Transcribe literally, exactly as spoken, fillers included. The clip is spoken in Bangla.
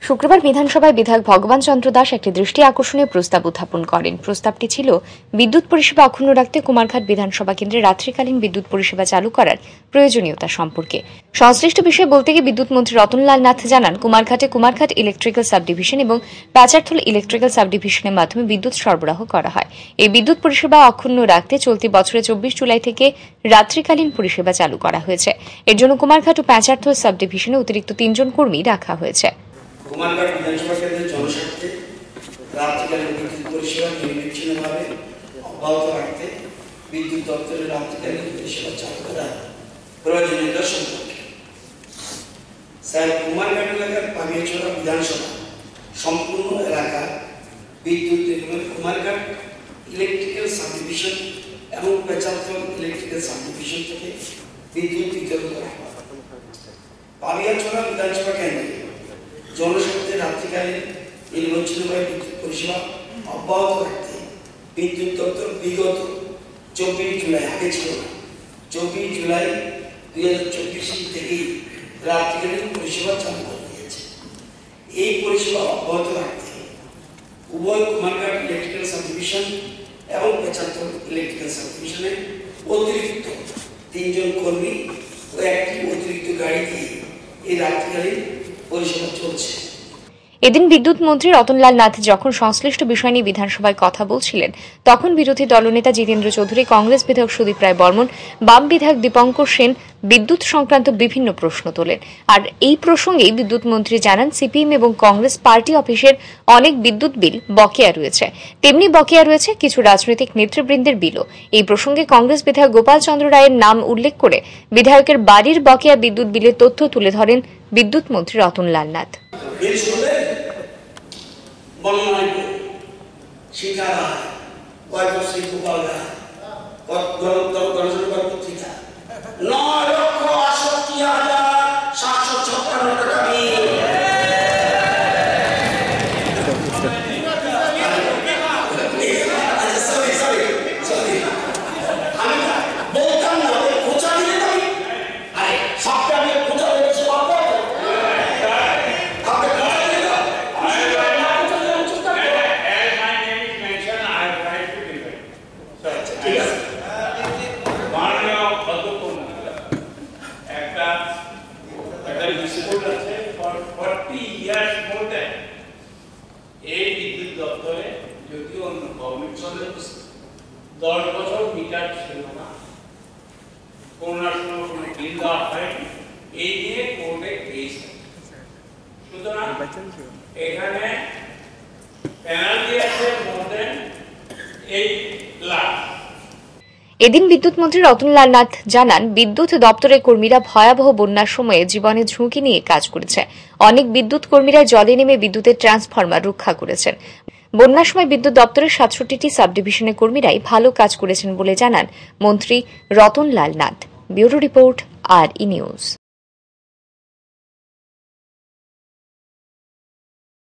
শুক্রবার বিধানসভায় বিধায়ক ভগবান চন্দ্র দাস একটি দৃষ্টি আকর্ষণীয় প্রস্তাব উত্থাপন করেন। প্রস্তাবটি ছিল বিদ্যুৎ পরিষেবা অক্ষুণ্ণ রাখতে কুমারঘাট বিধানসভা কেন্দ্রে রাত্রিকালীন বিদ্যুৎ পরিষেবা চালু করার প্রয়োজনীয়তা সম্পর্কে। সংশ্লিষ্ট বিষয়ে বলতে গিয়ে বিদ্যুৎ মন্ত্রী রতনলাল নাথ জানান, কুমারঘাটে কুমারঘাট ইলেকট্রিক্যাল সাব ডিভিশন এবং প্যাচারথল ইলেকট্রিক্যাল সাব ডিভিশনের মাধ্যমে বিদ্যুৎ সরবরাহ করা হয়। এই বিদ্যুৎ পরিষেবা অক্ষুণ্ণ রাখতে চলতি বছরে চব্বিশ জুলাই থেকে রাত্রিকালীন পরিষেবা চালু করা হয়েছে। এর জন্য কুমারঘাট ও প্যাচারথল সাব ডিভিশনে অতিরিক্ত তিনজন কর্মী রাখা হয়েছে। কুমারঘাট বিধানসভা কেন্দ্রের জনস্বার্থে রাত্রিকালীন বিদ্যুৎ পরিষেবা নিরবিচ্ছিন্নভাবে অব্যাহত রাখতে বিদ্যুৎ দপ্তরের রাত্রিকালীন পরিষেবা চালু করা প্রয়োজনীয়তা সম্পর্কে স্যার, কুমারঘাট এলাকার পাবিয়াছড়া বিধানসভা সম্পূর্ণ এলাকা বিদ্যুৎ কুমারঘাট ইলেকট্রিক্যাল সাব ডিভিশন এবং পেচারথল ইলেকট্রিক্যাল সাব ডিভিশন থেকে বিদ্যুৎ বিতরণ করা হয়। পাবিয়াছড়া বিধানসভা কেন্দ্রে জনস্বার্থে রাত্রিকালীন নিরবচ্ছিন্নভাবে বিদ্যুৎ পরিষেবা অব্যাহত রাখতে বিদ্যুৎ দপ্তর বিগত চব্বিশ জুলাই আগে ছিল না চব্বিশ জুলাই দুই হাজার চব্বিশ থেকেই রাত্রিকালীন পরিষেবা চালু করে দিয়েছে। এই পরিষেবা অব্যাহত রাখতে উভয় কুমারঘাট ইলেকট্রিক্যাল সাব ডিভিশন এবং পেচারথল ইলেকট্রিক্যাল সাব ডিভিশনে অতিরিক্ত তিনজন কর্মী ও একটি অতিরিক্ত গাড়ি দিয়ে এই রাত্রিকালীন পরিষেবা চলছে। এদিন বিদ্যুৎ মন্ত্রী রতনলাল নাথ যখন সংশ্লিষ্ট বিষয় নিয়ে বিধানসভায় কথা বলছিলেন, তখন বিরোধী দলনেতা জিতেন্দ্র চৌধুরী, কংগ্রেস বিধায়ক সুদীপ রায় বর্মন, বাম বিধায়ক দীপঙ্কর সেন বিদ্যুৎ সংক্রান্ত বিভিন্ন প্রশ্ন তোলেন। আর এই প্রসঙ্গেই বিদ্যুৎ মন্ত্রী জানান, সিপিএম এবং কংগ্রেস পার্টি অফিসের অনেক বিদ্যুৎ বিল বকেয়া রয়েছে, তেমনি বকেয়া রয়েছে কিছু রাজনৈতিক নেতৃবৃন্দের বিলও। এই প্রসঙ্গে কংগ্রেস বিধায়ক গোপাল চন্দ্র রায়ের নাম উল্লেখ করে বিধায়কের বাড়ির বকেয়া বিদ্যুৎ বিলের তথ্য তুলে ধরেন বিদ্যুৎ মন্ত্রী রতনলাল নাথ। দশ বছর মিটার ছিল না, করোনার সময় কোনো বিল দেওয়া হয়নি, এই নিয়ে কোর্টে কেস। সুতরাং এখানে পেনাল্টি আছে মোর দেন এইট লাখ। এদিন বিদ্যুৎ মন্ত্রী রতনলাল নাথ জানান, বিদ্যুৎ দপ্তরের কর্মীরা ভয়াবহ বন্যার সময়ে জীবনের ঝুঁকি নিয়ে কাজ করেছে। অনেক বিদ্যুৎ কর্মীরা জলে নেমে বিদ্যুতের ট্রান্সফরমার রক্ষা করেছেন। বন্যার সময় বিদ্যুৎ দপ্তরের সাতষট্টিটি সাব ডিভিশনের কর্মীরাই ভালো কাজ করেছেন বলে জানান মন্ত্রী Ratanlal Nath. Bureau report, R E news.